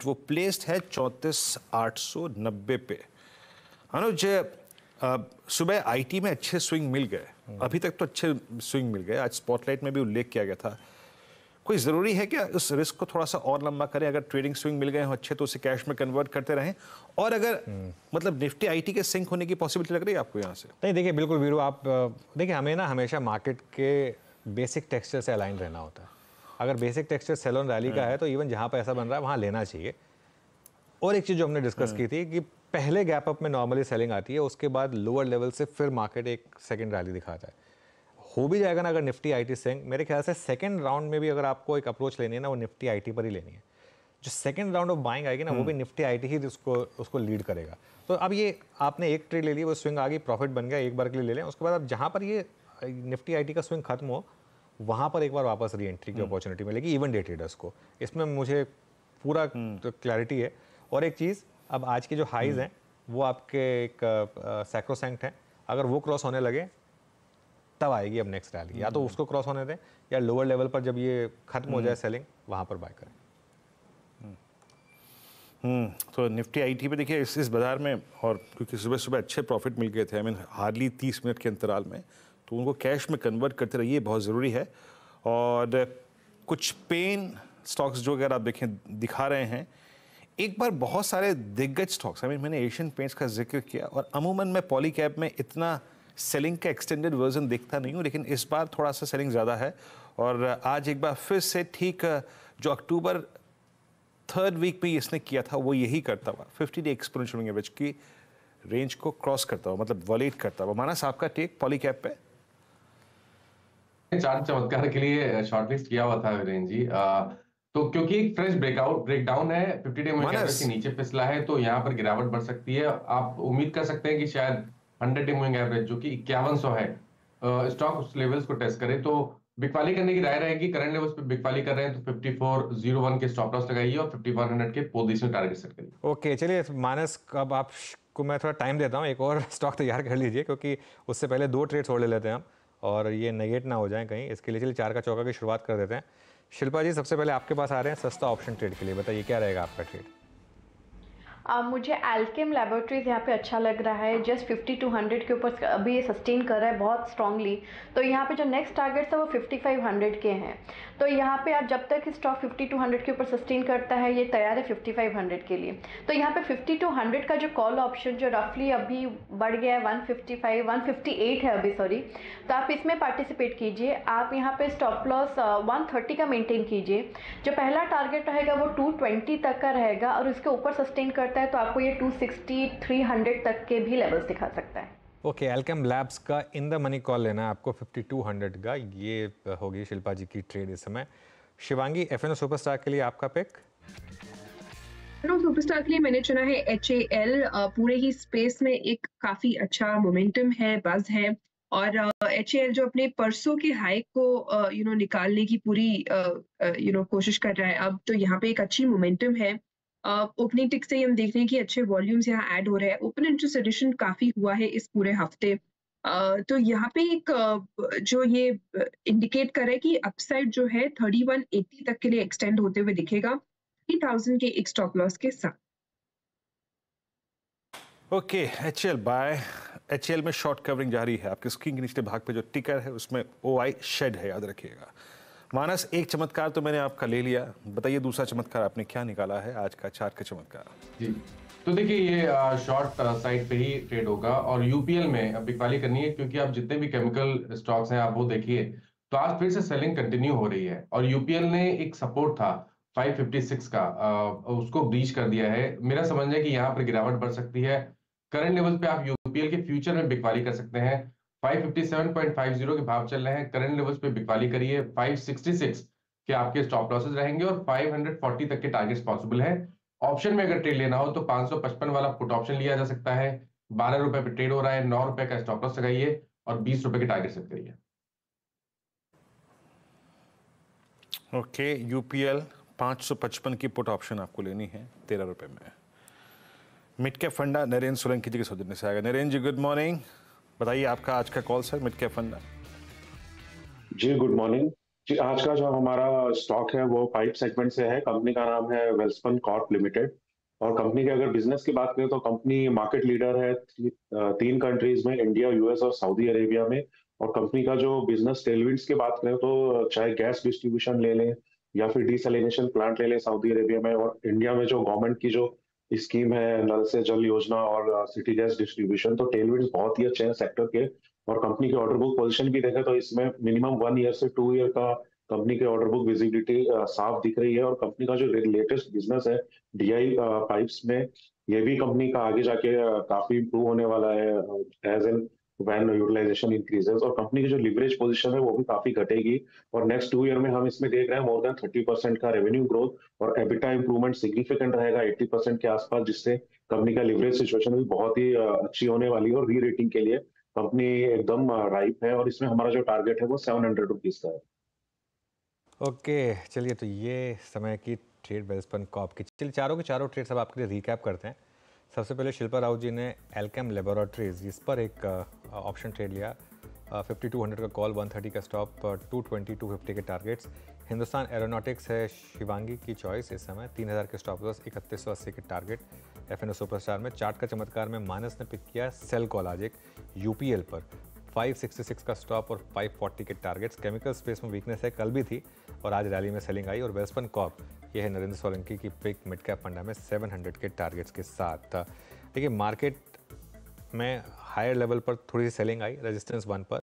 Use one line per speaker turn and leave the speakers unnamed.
वो प्लेस्ड है 34,890 पे। अनुज, सुबह आईटी में अच्छे स्विंग मिल गए, अभी तक तो अच्छे स्विंग मिल गए, आज स्पॉटलाइट में भी उल्लेख किया गया था। कोई ज़रूरी है क्या उस रिस्क को थोड़ा सा और लंबा करें? अगर ट्रेडिंग स्विंग मिल गए हो अच्छे तो उसे कैश में कन्वर्ट करते रहें, और अगर मतलब निफ्टी आईटी के सिंक होने की पॉसिबिलिटी लग रही है आपको यहाँ से?
नहीं, देखिए बिल्कुल वीरू, आप देखिए हमें ना हमेशा मार्केट के बेसिक टेक्सचर से अलाइन रहना होता है। अगर basic texture sell on rally का है तो इवन जहाँ पर ऐसा बन रहा है वहाँ लेना चाहिए। और एक चीज़ जो हमने डिस्कस की थी कि पहले गैप अप में नॉर्मली सेलिंग आती है, उसके बाद लोअर लेवल से फिर मार्केट एक सेकेंड रैली दिखाता है। हो भी जाएगा ना अगर निफ्टी आईटी सिंक, मेरे ख्याल से सेकंड राउंड में भी अगर आपको एक अप्रोच लेनी है ना, वो निफ्टी आईटी पर ही लेनी है। जो सेकंड राउंड ऑफ बाइंग आएगी ना, वो भी निफ्टी आईटी ही उसको लीड करेगा। तो अब ये आपने एक ट्रेड ले ली, वो स्विंग आ गई, प्रॉफिट बन गया, एक बार के लिए ले लें। उसके बाद अब जहाँ पर ये निफ्टी आईटी का स्विंग खत्म हो, वहाँ पर एक बार वापस री एंट्री की अपॉर्चुनिटी मिलेगी इवन डे ट्रेडर्स को। इसमें मुझे पूरा क्लैरिटी है। और एक चीज़, अब आज की जो हाइज हैं वो आपके एक सैक्रोसैंक्ट हैं, अगर वो क्रॉस होने लगे तब आएगी अब नेक्स्ट रैली। या तो उसको क्रॉस होने दें, या लोअर लेवल पर जब ये खत्म हो जाए सेलिंग, वहाँ पर बाय करें।
तो निफ्टी आईटी पे देखिए इस बाजार में, और क्योंकि सुबह सुबह अच्छे प्रॉफिट मिल गए थे, आई मीन हार्डली 30 मिनट के अंतराल में, तो उनको कैश में कन्वर्ट करते रहिए, बहुत ज़रूरी है। और कुछ पेन स्टॉक्स जो अगर आप देखें दिखा रहे हैं, एक बार बहुत सारे दिग्गज स्टॉक्स, आई मीन मैंने एशियन पेंट्स का जिक्र किया, और अमूमन मैं पॉली कैप में इतना सेलिंग का एक्सटेंडेड वर्जन देखता नहीं हूँ, लेकिन इस बार थोड़ा सा सेलिंग ज़्यादा है। और आज एक बार फिर से ठीक जो अक्टूबर थर्ड वीक में इसने किया था वो यही करता हुआ 50 डे एक्सपोनेंशियल मूविंग एवरेज की रेंज को क्रॉस करता हुआ, मतलब वॉलेट करता हुआ। मानस, आपका टेक पॉली कैप पे?
चार्ट चमत्कार के लिए शॉर्टलिस्ट किया हुआ था वीरेन जी। तो क्योंकि एक फ्रेश ब्रेकडाउन है, 50 डे मूविंग एवरेज के नीचे फिसला है, तो यहाँ पर गिरावट बढ़ सकती है। आप उम्मीद कर सकते हैं कि शायद 100 डे मूविंग एवरेज जो कि 5100 है, स्टॉक उस लेवल्स को टेस्ट करे। तो बिकवाली करने की राय रहेगी। करंट लेवल्स पे बिकवाली कर रहे हैं तो 5401 के स्टॉप लॉस लगाइए और 5100 के पोजीशन टारगेट सेट करिए।
ओके, चलिए मानस, अब आपको मैं थोड़ा टाइम देता हूँ, एक और स्टॉक तैयार कर लीजिए, क्योंकि उससे पहले 2 ट्रेड छोड़ ले लेते हैं हम, और ये नेगेट ना हो जाए कहीं। इसके लिए चलिए 4 का चौका की शुरुआत कर देते हैं। शिल्पा जी, सबसे पहले आपके पास आ रहे हैं सस्ता ऑप्शन ट्रेड के लिए, बताइए क्या रहेगा आपका ट्रेड?
मुझे अल्केम लैबोरेटरीज यहाँ पे अच्छा लग रहा है। जस्ट 50 to 100 के ऊपर अभी ये सस्टेन कर रहा है बहुत स्ट्रांगली। तो यहाँ पे जो नेक्स्ट टारगेट्स है वो 5500 के हैं। तो यहाँ पे आप जब तक स्टॉक 50 to 100 के ऊपर सस्टेन करता है, ये तैयार है 5500 के लिए। तो यहाँ पे 50 to 100 का जो कॉल ऑप्शन जो रफली अभी बढ़ गया है 155 158 है अभी, सॉरी, तो आप इसमें पार्टिसिपेट कीजिए। आप यहाँ पे स्टॉप लॉस 130 का मेंटेन कीजिए। जो पहला टारगेट रहेगा वो 220 तक का रहेगा, और उसके ऊपर सस्टेन करता है तो आपको ये 260 300 तक के भी लेवल्स दिखा सकता है।
ओके, अल्केम लैब्स का इन द मनी कॉल लेना है आपको 5200 का। ये होगी शिल्पा जी की ट्रेड इस समय। शिवांगी, एफएनओ सुपरस्टार के लिए आपका पिक?
एफएनओ सुपरस्टार के लिए मैंने चुना है एचएएल। पूरे ही स्पेस में एक काफी अच्छा मोमेंटम है, बज है, और एचएएल जो अपने परसों के हाई को निकालने की पूरी कोशिश कर रहा है अब, तो यहाँ पे एक अच्छी मोमेंटम है। ओपनिंग टिक से ही हम देख रहे हैं कि अच्छे वॉल्यूम्स यहाँ ऐड हो रहे हैं। ओपन इंटरेस्ट एडिशन काफी हुआ है इस पूरे हफ्ते। तो यहाँ पे एक जो ये इंडिकेट कर रहा है कि अपसाइड जो है 3180 तक के लिए एक्सटेंड होते हुए दिखेगा, 3000 के एक स्टॉप लॉस के साथ।
Okay, HL buy. एचएल में शॉर्ट कवरिंग जारी है। आपके स्क्रीन के निचले भाग पे जो टिकर है उसमें ओआई शेड है, याद रखिएगा। मानस, एक चमत्कार तो मैंने आपका ले लिया, बताइए दूसरा चमत्कार आपने क्या निकाला है आज का चार्ट का चमत्कार?
जी, तो देखिए ये शॉर्ट साइड पे ही ट्रेड होगा, और यूपीएल में बिकवाली करनी है, क्योंकि आप जितने भी केमिकल स्टॉक्स हैं आप वो देखिए तो आज फिर से सेलिंग कंटिन्यू हो रही है। और यूपीएल ने एक सपोर्ट था 556 का, उसको ब्रीच कर दिया है। मेरा समझना है कि यहाँ पर गिरावट बढ़ सकती है। करंट लेवल पे आप यूपीएल के फ्यूचर में बिकवाली कर सकते हैं। 557.50 के भाव चल रहे हैं। करंट लेवल्स पे बिकवाली करिए। 566 के आपके स्टॉप लॉसेस रहेंगे, और 540 तक के टारगेट्स पॉसिबल है। ऑप्शन में अगर ट्रेड लेना हो तो 555 वाला पुट ऑप्शन लिया जा सकता है। 12 रुपए पे ट्रेड हो रहा है। 9 रुपए का स्टॉप लॉस लगाइए और 20 रुपए के टारगेट सेट करिए।
ओके, यूपीएल 555 की पुट ऑप्शन आपको लेनी है 13 रुपए में। मिड कैप फंडा नरेंद्र सोलंकी जी के सौजन्य से आएगा। नरेंद्र जी, गुड मॉर्निंग, बताइए आपका आज का कॉल सर। मिड कैप फंडा
जी, गुड मॉर्निंग। जी, आज का जो हमारा स्टॉक है वो पाइप सेगमेंट से है। कंपनी का नाम है वेल्सपन कॉर्प लिमिटेड। और कंपनी के अगर बिजनेस की बात करें तो कंपनी मार्केट लीडर है तीन कंट्रीज में, इंडिया, यूएस और सऊदी अरेबिया में। और कंपनी का जो बिजनेस टेलविंड्स की बात करें तो चाहे गैस डिस्ट्रीब्यूशन ले लें या फिर डिसैलिनेशन प्लांट ले लें सऊदी अरेबिया में, और इंडिया में जो गवर्नमेंट की जो स्कीम है नल से जल योजना और सिटी गैस डिस्ट्रीब्यूशन, तो टेलविंड्स बहुत ही अच्छे हैं सेक्टर के। और कंपनी की ऑर्डर बुक पोजीशन भी देखें तो इसमें मिनिमम 1 ईयर से 2 ईयर का कंपनी के ऑर्डर बुक विजिबिलिटी साफ दिख रही है। और कंपनी का जो लेटेस्ट बिजनेस है डीआई पाइप्स में, ये भी कंपनी का आगे जाके काफी इंप्रूव होने वाला है as and when utilisation increases. और कंपनी की जो लिवरेज पोजीशन है वो भी काफी घटेगी। और नेक्स्ट 2 ईयर में हम इसमें देख रहे हैं मोर देन 30% का रेवेन्यू ग्रोथ और एबिटा इंप्रूवमेंट सिग्निफिकेंट रहेगा 80% के आसपास, जिससे कंपनी का लिवरेज सिचुएशन भी बहुत ही अच्छी होने वाली है। और री रेटिंग के लिए कंपनी एकदम राइप है। और इसमें हमारा जो टारगेट है वो 700 रुपीज का है।
ओके, चलिए तो ये समय की ट्रेड वेल्सपन कॉर्प की, चलिए चारों के चारों ट्रेड्स अब आपके लिए रिकैप करते हैं। सबसे पहले शिल्पा राव जी ने एल्केम लेबोरेटरीज, इस पर एक ऑप्शन ट्रेड लिया, 5200 का कॉल, 130 का स्टॉप, 220 250 के टारगेट्स। हिंदुस्तान एरोनॉटिक्स है शिवांगी की चॉइस, इस समय 3000 के स्टॉप लॉस, 3180 के टारगेट। एफएनओ सुपरस्टार में चार्ट का चमत्कार में मानस ने पिक किया सेल कॉल आज एक यूपीएल पर, 566 का स्टॉप और 540 के टारगेट्स। केमिकल स्पेस में वीकनेस है, कल भी थी और आज रैली में सेलिंग आई। और वेल्सपन कॉर्प, ये है नरेंद्र सोलंकी की पिक मिड कैप फंडा में 700 के टारगेट्स के साथ। देखिए मार्केट में हायर लेवल पर थोड़ी सी सेलिंग आई रेजिस्टेंस 1 पर,